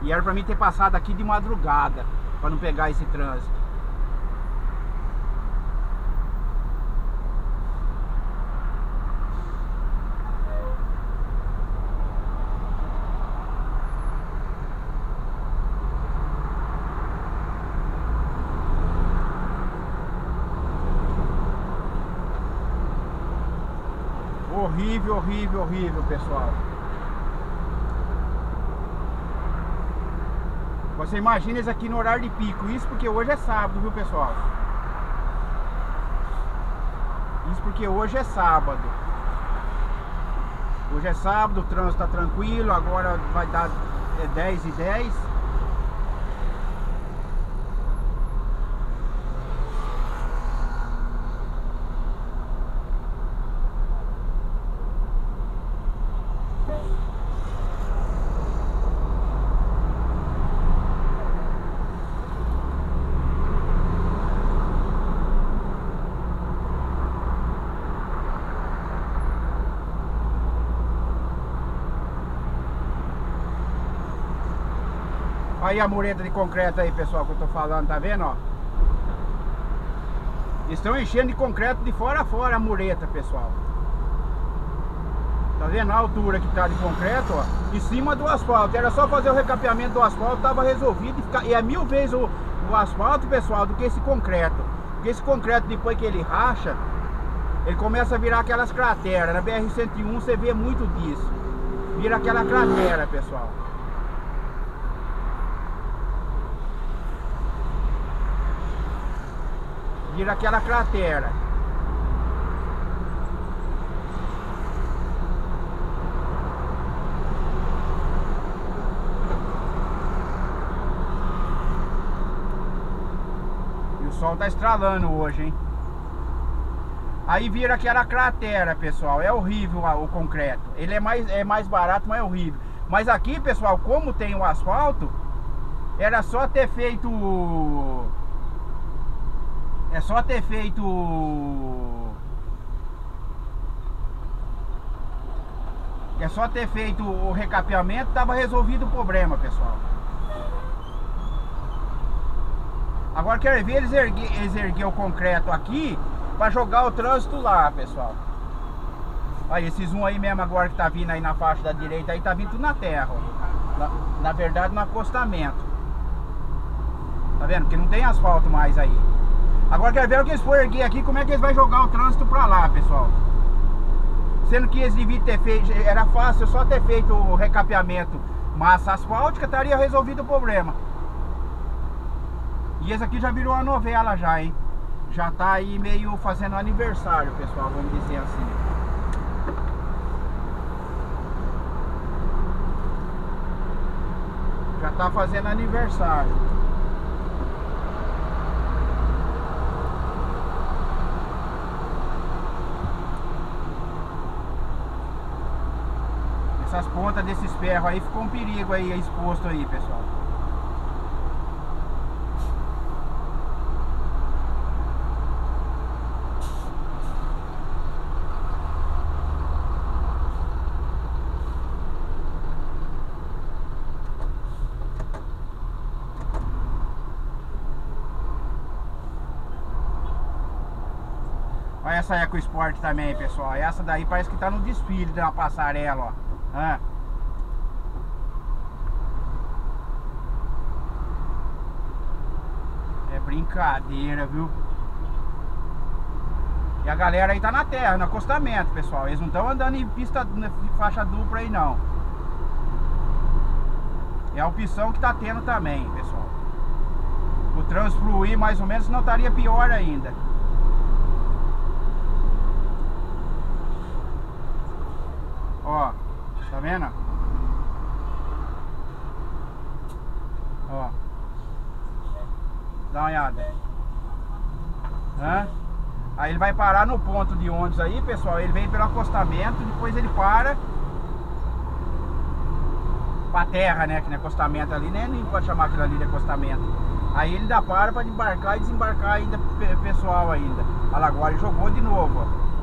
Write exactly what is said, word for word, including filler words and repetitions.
E era pra mim ter passado aqui de madrugada, pra não pegar esse trânsito. Horrível, horrível, horrível, pessoal. Você imagina isso aqui no horário de pico. Isso porque hoje é sábado, viu, pessoal? Isso porque hoje é sábado. Hoje é sábado, o trânsito tá tranquilo. Agora vai dar dez e dez. Aí a mureta de concreto aí, pessoal, que eu tô falando, tá vendo, ó? Estão enchendo de concreto de fora a fora a mureta, pessoal. Tá vendo a altura que tá de concreto, ó? Em cima do asfalto. Era só fazer o recapeamento do asfalto, tava resolvido. E, ficar... e é mil vezes o... o asfalto, pessoal, do que esse concreto. Porque esse concreto, depois que ele racha, ele começa a virar aquelas crateras. Na B R cento e um você vê muito disso. Vira aquela cratera, pessoal. Vira aquela cratera. E o sol tá estralando hoje, hein? Aí vira aquela cratera, pessoal. É horrível o concreto. Ele é mais, é mais barato, mas é horrível. Mas aqui, pessoal, como tem o asfalto, era só ter feito... É só ter feito... É só ter feito o recapeamento, tava resolvido o problema, pessoal. Agora quero ver eles erguer, eles erguer o concreto aqui para jogar o trânsito lá, pessoal. Aí, esses um aí mesmo agora que tá vindo aí na faixa da direita aí, tá vindo tudo na terra, ó. Na, na verdade no acostamento. Tá vendo? Porque não tem asfalto mais aí. Agora quero ver o que eles for erguer aqui, como é que eles vão jogar o trânsito pra lá, pessoal. Sendo que eles deviam ter feito, era fácil só ter feito o recapeamento massa asfáltica, estaria resolvido o problema. E esse aqui já virou uma novela já, hein. Já tá aí meio fazendo aniversário, pessoal, vamos dizer assim. Já tá fazendo aniversário. Essas pontas desses ferros aí ficou um perigo aí exposto aí, pessoal. Olha essa EcoSport também, pessoal. Essa daí parece que tá no desfile de uma passarela, ó. Ah. É brincadeira, viu? E a galera aí tá na terra, no acostamento, pessoal. Eles não estão andando em pista, faixa dupla aí, não. É a opção que tá tendo também, pessoal. O trânsito fluir mais ou menos, não estaria pior ainda. Ó, tá vendo? Ó, dá uma olhada. Hã? Aí ele vai parar no ponto de ônibus aí, pessoal. Ele vem pelo acostamento, depois ele para pra terra, né? Que não é acostamento ali, né? Nem pode chamar aquilo ali de acostamento. Aí ele ainda para pra embarcar e desembarcar ainda pessoal ainda. Olha lá, agora ele jogou de novo, ó.